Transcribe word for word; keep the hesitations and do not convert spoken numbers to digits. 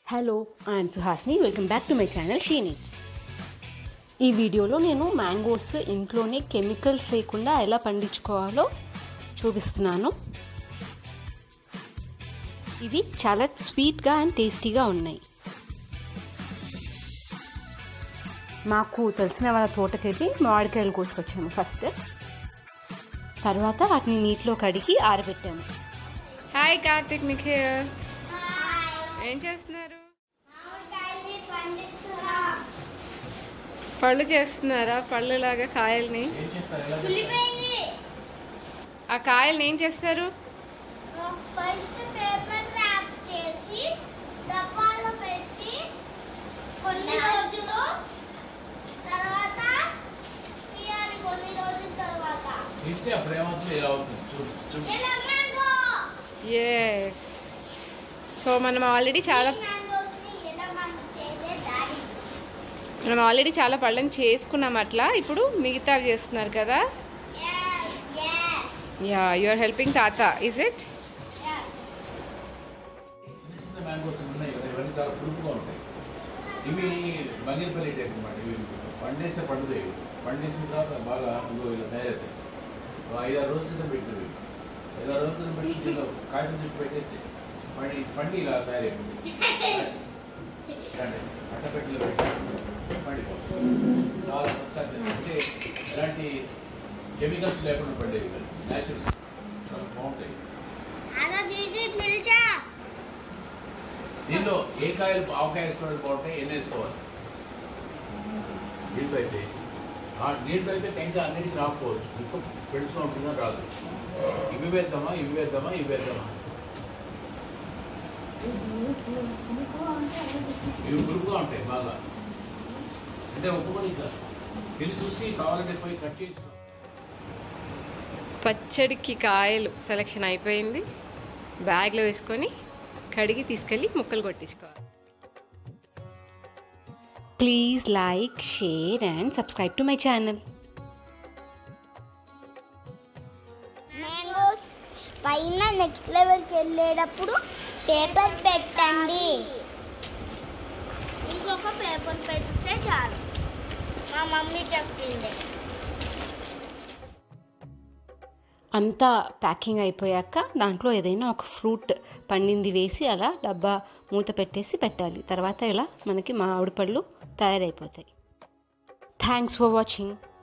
Hello I'm సుహాస్ని. Welcome back to my channel she needs. ఈ వీడియోలో నేను మ్యాంగోస్ ఇంట్లోనే కెమికల్స్ లేకుండా ఎలా పండించుకోవాలో చూపిస్తున్నాను. ఇవి చాలా స్వీట్గా అండ్ టేస్టీగా ఉన్నాయి. మాకు తెలిసిన వాళ్ళ తోటకెళ్ళి మామిడికాయలు కోసుకొచ్చాము ఫస్ట్. తర్వాత వాటిని నీటిలో కడిగి ఆరబెట్టాము. హాయ్ కార్తిక్, నిఖిల్ ఏం చేస్తున్నారు? పళ్ళు చేస్తున్నారా? పళ్ళు లాగా కాయల్ని, ఆ కాయల్ని ఏం చేస్తారు? ఫస్ట్ పేపర్ ర్యాప్ చేసి డబ్బాలో పెట్టి కొన్ని రోజులు తర్వాత తీయాలి. కొన్ని రోజుల తర్వాత తీస్తే అప్పుడు ఏమవుతుంది? ఇలా అవుతుంది. ఎస్. సో మనం ఆల్రెడీ చాలా మనం ఆల్రెడీ చాలా పళ్ళని చేసుకున్నాం అట్లా. ఇప్పుడు మిగతావి చేస్తున్నారు కదా? యా, యు ఆర్ హెల్పింగ్ తాత, ఇస్ ఇట్? చిన్న చిన్న మ్యాంగోస్ ఉన్నాయి కదా, ఇవన్నీ చాలా పురుగుగా ఉంటాయి. ఇవి బంగినపల్లి టైప్ అన్నమాట. ఇవి పండేస్తే పండుతాయి. పండేసిన తర్వాత బాగా ఇంకో ఇలా తయారవుతాయి. ఐదారు రోజుల క్రితం పెట్టినవి, ఐదారు రోజుల క్రితం పెట్టి దీనిలో కాగితం చుట్టూ పెట్టేస్తే పండి పండి ఇలా తయారైపోతుంది. అట్టపెట్టెలో పెట్టి పండిపోతుంది. చాలా ఫస్ట్ అంటే ఎలాంటి కెమికల్స్ లేకుండా పండేవి, న్యాచురల్, చాలా బాగుంటాయి. దీనిలో ఏ కాయలు ఆవకాయ వేసుకోవడానికి బాగుంటాయి, ఎన్ని వేసుకోవాలి? నీళ్ళు అయితే నీళ్ళు అయితే టెన్షన్ అన్నిటికీ రాకపోవచ్చు, ఎక్కువ పెడుచుకుని ఉంటుందో రాదు. ఇవి వేద్దామా ఇవి వేద్దామా ఇవి వేద్దామా ఇవి పురుగుగా ఉంటాయి బాగా. అంటే ఒప్పుకొని వెళ్ళి చూసి కావాలంటే పోయి కట్ చేయించుకో. పచ్చడికి కాయలు సెలెక్షన్ అయిపోయింది. బ్యాగ్లో వేసుకొని కడిగి తీసుకెళ్ళి ముక్కలు కొట్టించుకోవాలి. Please like, share and subscribe to my channel. Mangoes పైన నెక్స్ట్ లెవెల్కి వెళ్ళేటప్పుడు పేపర్ పెట్టండి. ఇంకొక పేపర్ పెడితే చాలు, మా మమ్మీ చెప్పింది. అంతా ప్యాకింగ్ అయిపోయాక దాంట్లో ఏదైనా ఒక ఫ్రూట్ పండింది వేసి అలా డబ్బా మూత పెట్టేసి పెట్టాలి. తర్వాత ఇలా మనకి మామిడి పళ్ళు తయారైపోతాయి. Thanks for watching.